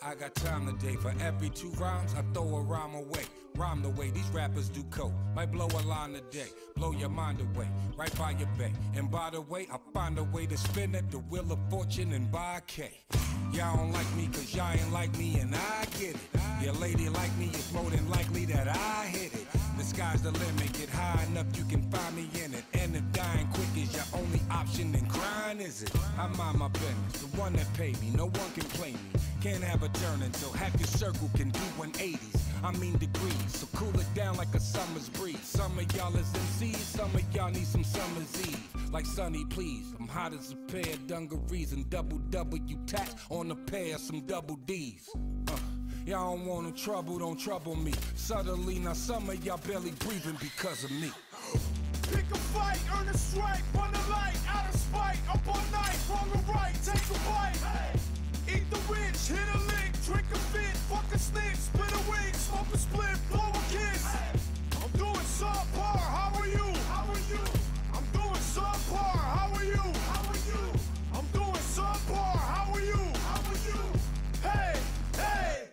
I got time today. For every 2 rhymes, I throw a rhyme away. Rhyme the way these rappers do coke. Might blow a line today, blow your mind away, right by your bay. And by the way, I find a way to spin at the wheel of fortune and buy a K. Y'all don't like me cause y'all ain't like me and I get it. Your lady like me, it's more than likely that I hit it. The sky's the limit, get high enough you can find me in it. And if dying quick is your only option, then crying is it. I mind my business, the one that paid me, no one can play me. Can't have a turn until half your circle can do 180s. I mean degrees, so cool it down like a summer's breeze. Some of y'all is MCs, some of y'all need some summer's eve. Like Sonny, please, I'm hot as a pair of dungarees and double W tax on a pair of some double D's. Y'all don't want no trouble, don't trouble me. Suddenly, now some of y'all barely breathing because of me. Pick a fight, earn a strike, run a light, out of spite, up all night, wrong or right, take a bite. Eat the rich, hit a lick, drink a fit, fuck a snitch, split a wig, smoke a split, blow a kiss. I'm doing subpar, how are you? How are you? I'm doing subpar, how are you? How are you? I'm doing subpar, how are you? How are you? Hey, hey!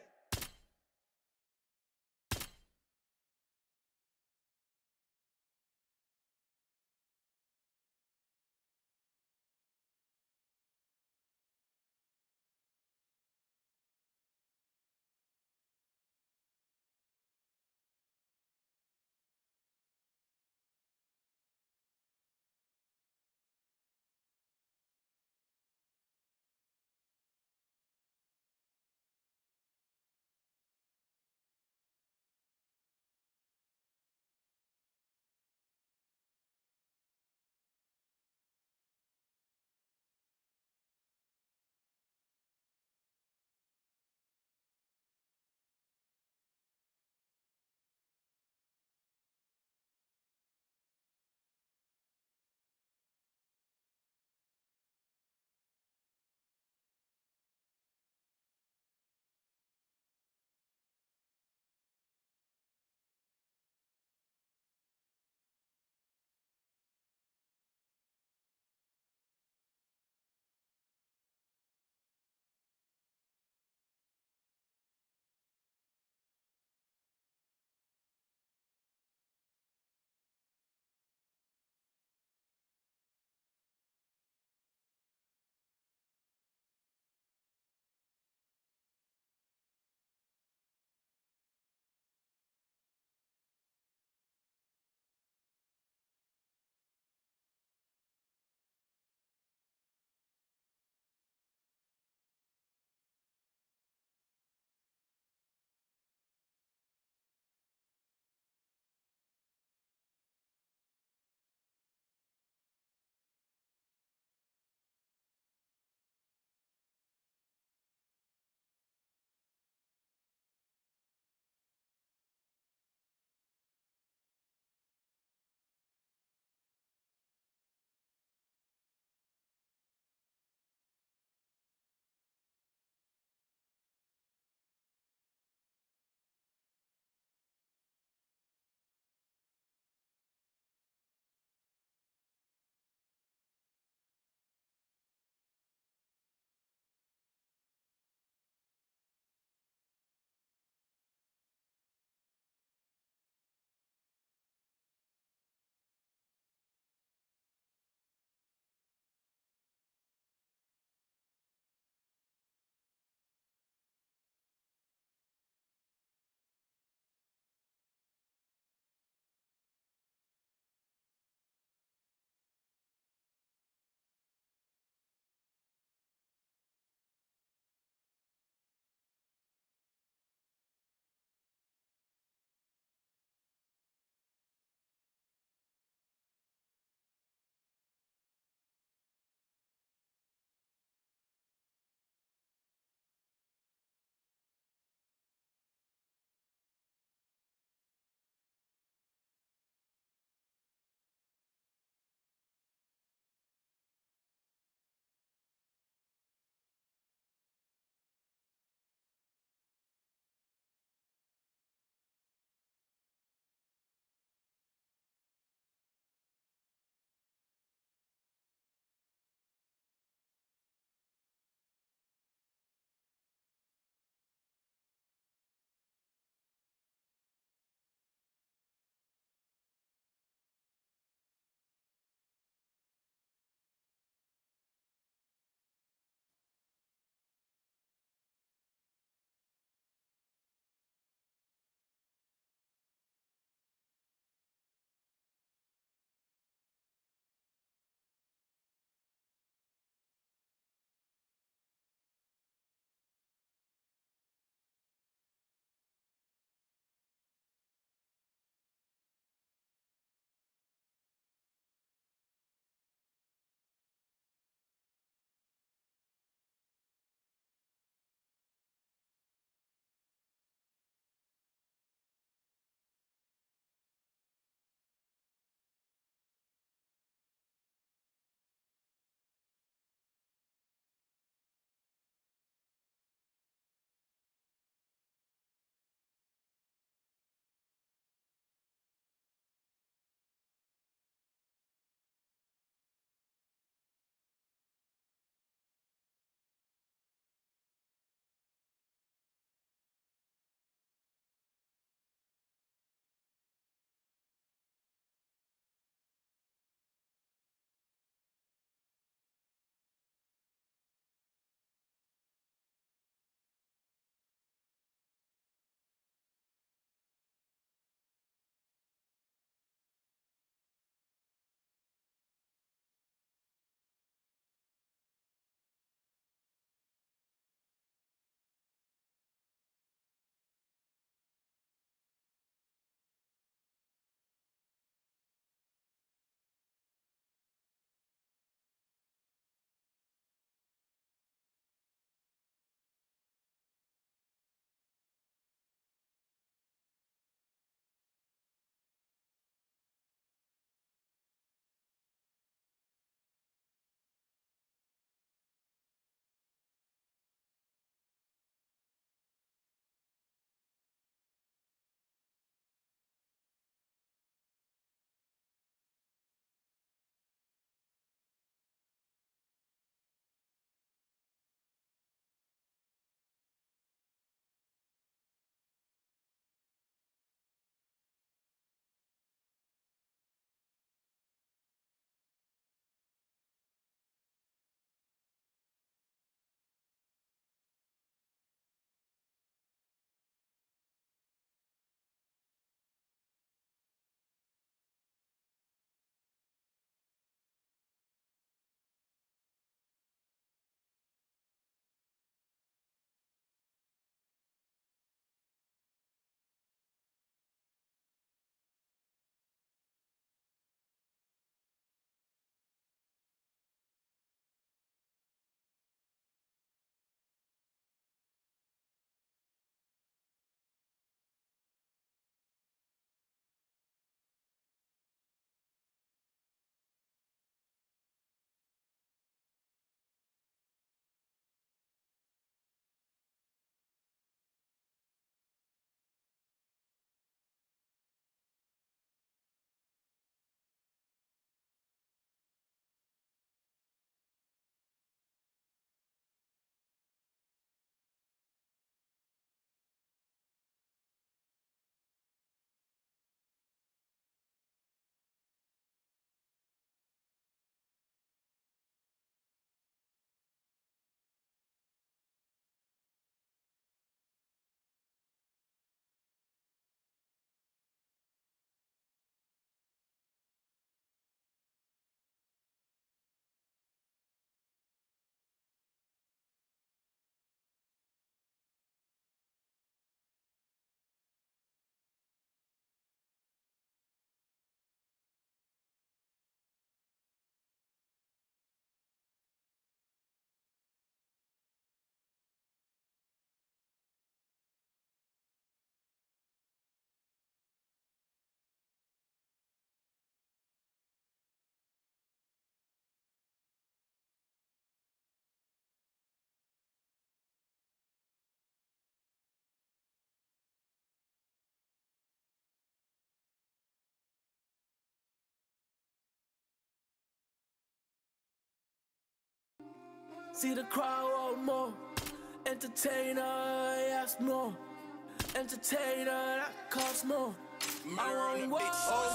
See the crowd want more. Entertainer, ask more. Entertainer, that costs more. I want more.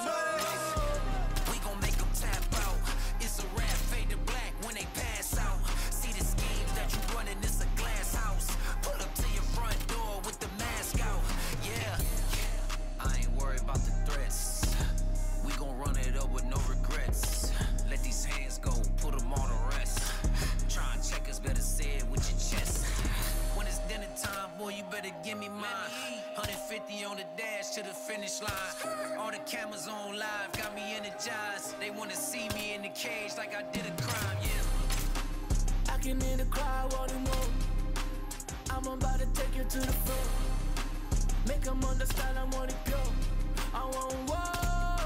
We gon' make them tap out. It's a rap, fade to black when they pass out. See the schemes that you running, it's a glass house. Pull up to your front door with the mask out. Yeah, I ain't worried about the threats. We gon' run it up with no regrets. Let these hands go, put them on the rest. Try and check us, better say it with your chest. When it's dinner time, boy, you better give me mine. 150 on the dash to the finish line. All the cameras on live, got me energized. They wanna see me in the cage like I did a crime, yeah. I can hear the crowd wanting more. I'm about to take you to the floor. Make them understand I want it pure. I want more.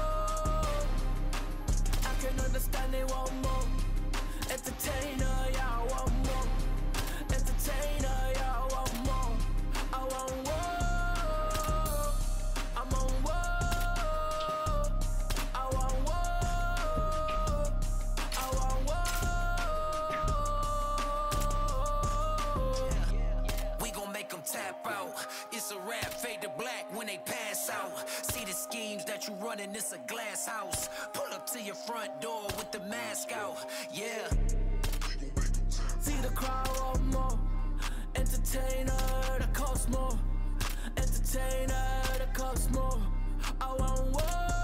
I can understand they want more. Entertainer, yeah, I want more. Entertainer, yeah, I want more. I want more. I'm on war. I want war. I want war. We gon' make them tap out. It's a rap, fade to black when they pass out. See the schemes that you running, it's a glass house. Pull up to your front door with the mask out. Yeah. See the crowd want more. Entertainer, that costs more. Entertainer, that costs more. I want war.